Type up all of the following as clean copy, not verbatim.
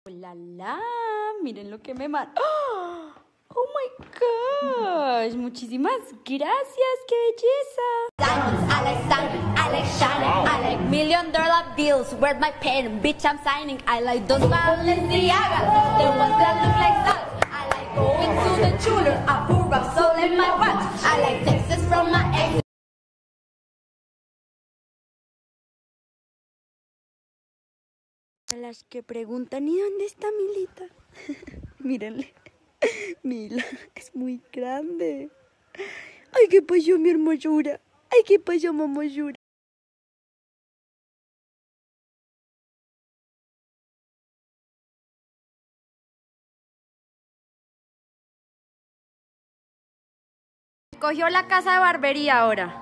¡Hola, la! Miren lo que me mandó. ¡Oh, my gosh! Muchísimas gracias, qué belleza. Diamonds, I like diamonds, I like shining, I like $1 million bills. Where's my pen? Bitch, I'm signing. I like those Balenciagas, the ones that look like stars. I like going to the jeweler, I put rock soul in my watch. I like texts from my ex. A las que preguntan, ¿y dónde está Milita? Mírenle, Mila es muy grande. Ay, ¿qué pasó, mi hermosura? Ay, ¿qué pasó, mamosura? Cogió la casa de barbería ahora.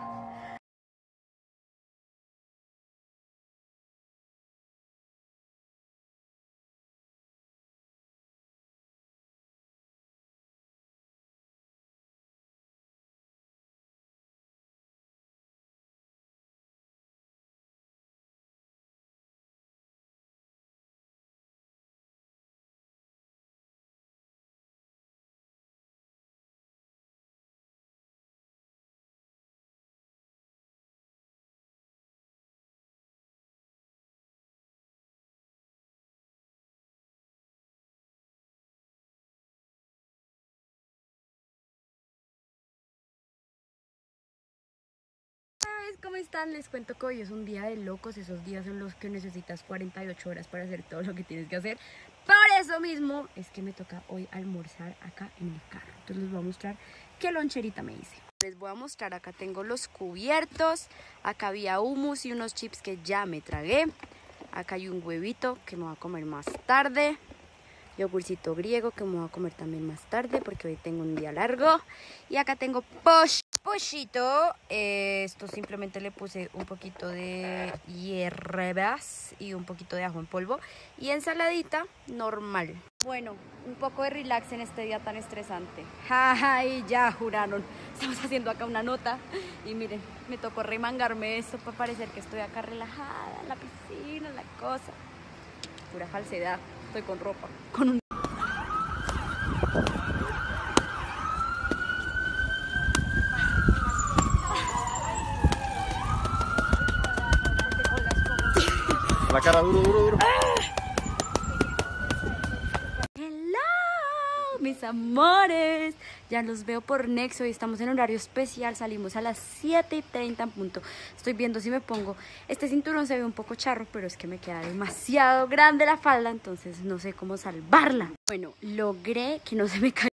¿Cómo están? Les cuento que hoy es un día de locos, esos días en los que necesitas 48 horas para hacer todo lo que tienes que hacer. Por eso mismo es que me toca hoy almorzar acá en el carro. Entonces les voy a mostrar qué loncherita me hice. Les voy a mostrar, acá tengo los cubiertos, acá había hummus y unos chips que ya me tragué. Acá hay un huevito que me voy a comer más tarde. Yogurcito griego que me voy a comer también más tarde porque hoy tengo un día largo. Y acá tengo pollito. Esto simplemente le puse un poquito de hierbas y un poquito de ajo en polvo. Y ensaladita normal. Bueno, un poco de relax en este día tan estresante. Ay, ya juraron. Estamos haciendo acá una nota. Y miren, me tocó remangarme esto para parecer que estoy acá relajada en la piscina, la cosa. Pura falsedad. Estoy con ropa. Con un... La cara duro. Hello, mis amores. Ya los veo por Nexo y estamos en horario especial. Salimos a las 7:30 en punto. Estoy viendo si me pongo... Este cinturón se ve un poco charro, pero es que me queda demasiado grande la falda, entonces no sé cómo salvarla. Bueno, logré que no se me caiga